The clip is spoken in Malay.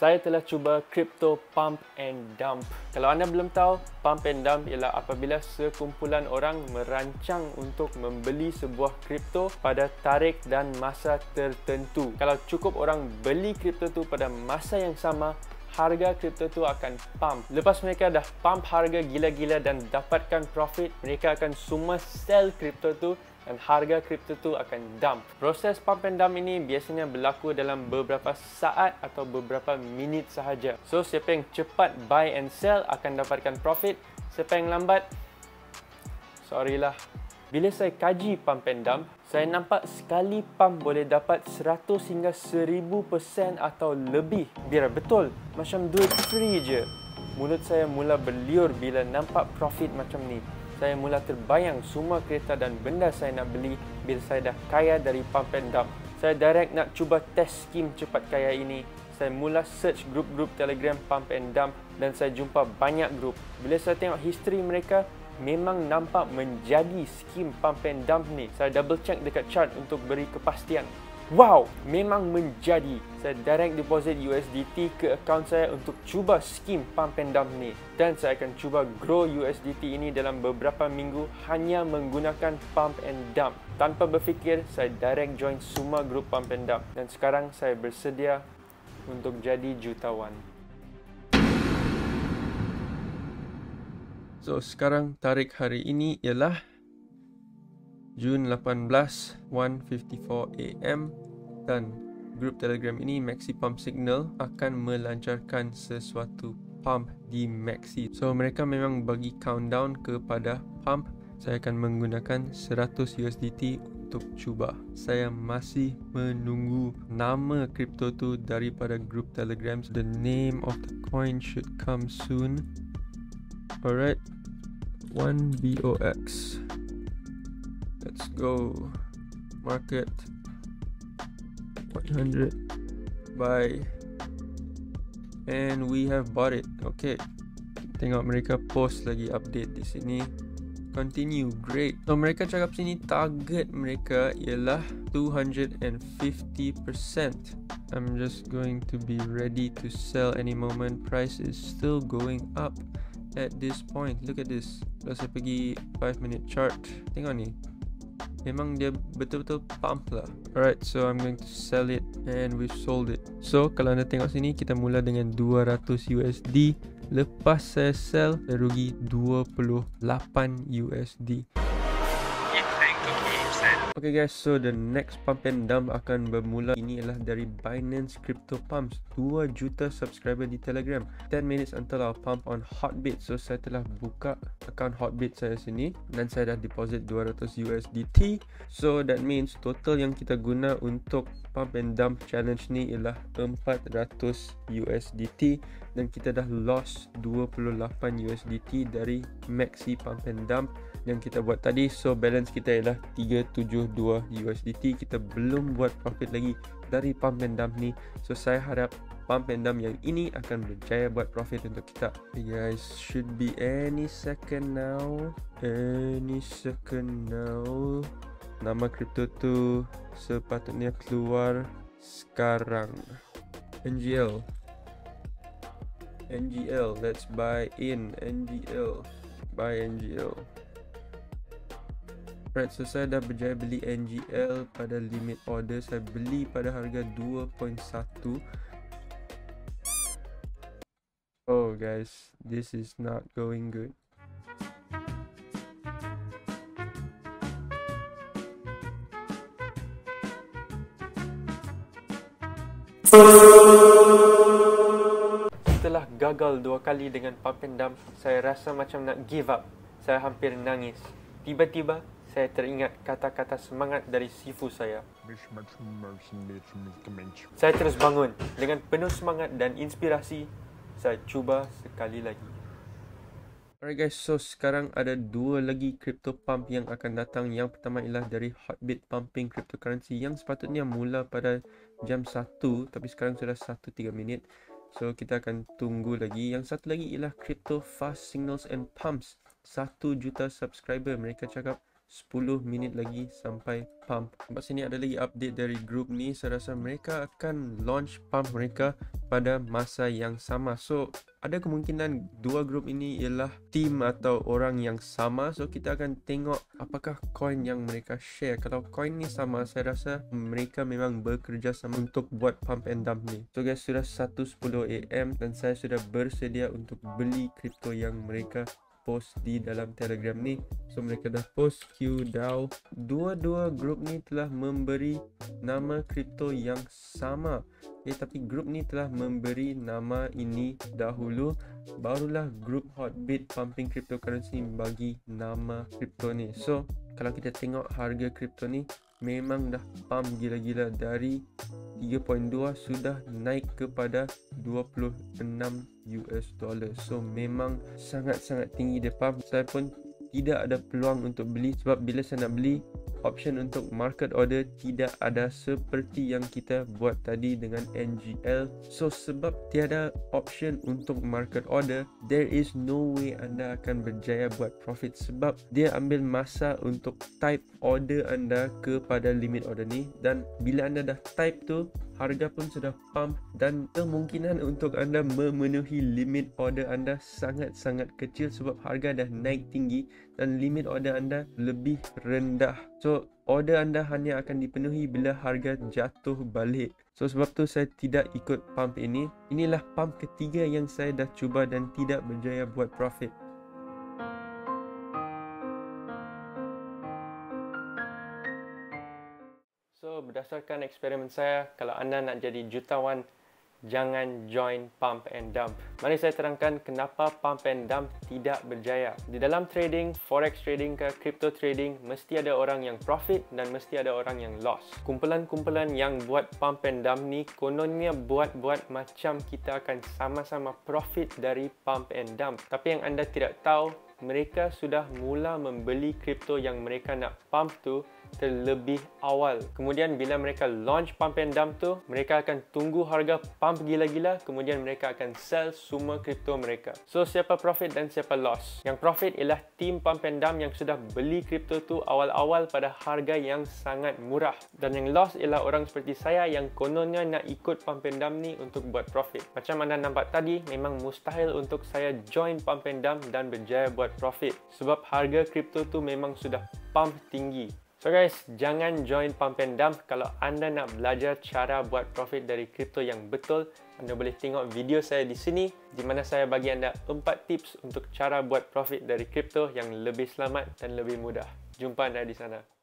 Saya telah cuba crypto pump and dump. Kalau anda belum tahu, pump and dump ialah apabila sekumpulan orang merancang untuk membeli sebuah kripto pada tarikh dan masa tertentu. Kalau cukup orang beli kripto tu pada masa yang sama, harga kripto tu akan pump. Lepas mereka dah pump harga gila-gila dan dapatkan profit, mereka akan semua sell kripto tu dan harga kripto tu akan dump. Proses pump and dump ini biasanya berlaku dalam beberapa saat atau beberapa minit sahaja. So, siapa yang cepat buy and sell akan dapatkan profit. Siapa yang lambat, sorry lah. Bila saya kaji pump and dump, saya nampak sekali pump boleh dapat 100 hingga 1000% atau lebih. Biar betul, macam duit free je. Mulut saya mula berliur bila nampak profit macam ni. Saya mula terbayang semua kereta dan benda saya nak beli bila saya dah kaya dari pump and dump. Saya direct nak cuba test skim cepat kaya ini. Saya mula search grup-grup Telegram pump and dump dan saya jumpa banyak grup. Bila saya tengok history mereka, memang nampak menjadi skim pump and dump ni. Saya double check dekat chart untuk beri kepastian. Wow, memang menjadi. Saya direct deposit USDT ke akaun saya untuk cuba skim pump and dump ni. Dan saya akan cuba grow USDT ini dalam beberapa minggu hanya menggunakan pump and dump. Tanpa berfikir, saya direct join semua grup pump and dump. Dan sekarang saya bersedia untuk jadi jutawan. So, sekarang tarikh hari ini ialah Jun 18, 1:54 AM dan grup Telegram ini Maxi Pump Signal akan melancarkan sesuatu pump di Maxi. So mereka memang bagi countdown kepada pump. Saya akan menggunakan 100 USDT untuk cuba. Saya masih menunggu nama kripto tu daripada grup Telegram. The name of the coin should come soon. Alright, 1BOX. Let's go. Market 100 buy, and we have bought it. Okay, tengok mereka post lagi update di sini. Continue, great. So mereka cakap sini target mereka ialah 250%. I'm just going to be ready to sell any moment. Price is still going up at this point. Look at this. Kalau saya pergi 5-minute chart, tengok ni, memang dia betul-betul pump lah. Alright, so I'm going to sell it and we've sold it. So kalau anda tengok sini, kita mula dengan 200 USD. Lepas saya sell, saya rugi 28 USD. Okay guys, so the next pump and dump akan bermula. Ini adalah dari Binance Crypto Pumps. 2 juta subscriber di Telegram. 10 minutes until our pump on Hotbit. So saya telah buka account Hotbit saya sini dan saya dah deposit 200 USDT. So that means total yang kita guna untuk pump and dump challenge ni ialah 400 USDT dan kita dah lost 28 USDT dari Maxi pump and dump yang kita buat tadi. So balance kita ialah 372 USDT. Kita belum buat profit lagi dari pump and dump ni. So saya harap pump and dump yang ini akan berjaya buat profit untuk kita. Okay guys, should be any second now. Any second now. Nama kripto tu sepatutnya keluar sekarang. NGL, let's buy in NGL. Buy NGL. Right, so saya dah berjaya beli NGL pada limit order. Saya beli pada harga 2.1. Oh guys, this is not going good. Setelah gagal 2 kali dengan pump and dump, saya rasa macam nak give up. Saya hampir nangis. Tiba-tiba saya teringat kata-kata semangat dari sifu saya. Saya terus bangun. Dengan penuh semangat dan inspirasi, saya cuba sekali lagi. Alright guys, so sekarang ada 2 lagi crypto pump yang akan datang. Yang pertama ialah dari Hotbit Pumping Cryptocurrency yang sepatutnya mula pada jam 1, tapi sekarang sudah 1:03 minit. So kita akan tunggu lagi. Yang satu lagi ialah Crypto Fast Signals and Pumps. 1 juta subscriber. Mereka cakap 10 minit lagi sampai pump. Nampak sini ada lagi update dari grup ni. Saya rasa mereka akan launch pump mereka pada masa yang sama. So ada kemungkinan dua grup ini ialah team atau orang yang sama. So kita akan tengok apakah coin yang mereka share. Kalau coin ni sama, saya rasa mereka memang bekerjasama untuk buat pump and dump ni. So guys, sudah 1:10 AM dan saya sudah bersedia untuk beli kripto yang mereka post di dalam Telegram ni. So mereka dah post QDAO. Dua-dua grup ni telah memberi nama kripto yang sama. Tapi grup ni telah memberi nama ini dahulu, barulah grup Hotbit Pumping Cryptocurrency bagi nama kripto ni. So kalau kita tengok harga kripto ni memang dah pump gila-gila. Dari 3.2 sudah naik kepada 26 US dollar. So memang sangat-sangat tinggi dia pump. Saya pun tidak ada peluang untuk beli sebab bila saya nak beli, option untuk market order tidak ada seperti yang kita buat tadi dengan NGL. So sebab tiada option untuk market order, there is no way anda akan berjaya buat profit sebab dia ambil masa untuk type order anda kepada limit order ni, dan bila anda dah type tu, harga pun sudah pump dan kemungkinan untuk anda memenuhi limit order anda sangat-sangat kecil sebab harga dah naik tinggi dan limit order anda lebih rendah. So order anda hanya akan dipenuhi bila harga jatuh balik. So sebab tu saya tidak ikut pump ini. Inilah pump ketiga yang saya dah cuba dan tidak berjaya buat profit. So berdasarkan eksperimen saya, kalau anda nak jadi jutawan, jangan join pump and dump. Mari saya terangkan kenapa pump and dump tidak berjaya. Di dalam trading, forex trading ke crypto trading, mesti ada orang yang profit dan mesti ada orang yang loss. Kumpulan-kumpulan yang buat pump and dump ni kononnya buat-buat macam kita akan sama-sama profit dari pump and dump. Tapi yang anda tidak tahu, mereka sudah mula membeli kripto yang mereka nak pump tu terlebih awal. Kemudian bila mereka launch pump and dump tu, mereka akan tunggu harga pump gila-gila, kemudian mereka akan sell semua kripto mereka. So siapa profit dan siapa loss? Yang profit ialah team pump and dump yang sudah beli kripto tu awal-awal pada harga yang sangat murah. Dan yang loss ialah orang seperti saya yang kononnya nak ikut pump and dump ni untuk buat profit. Macam anda nampak tadi, memang mustahil untuk saya join pump and dump dan berjaya buat profit sebab harga kripto tu memang sudah pump tinggi. So guys, jangan join pump and dump. Kalau anda nak belajar cara buat profit dari kripto yang betul, anda boleh tengok video saya di sini di mana saya bagi anda 4 tips untuk cara buat profit dari kripto yang lebih selamat dan lebih mudah. Jumpa anda di sana.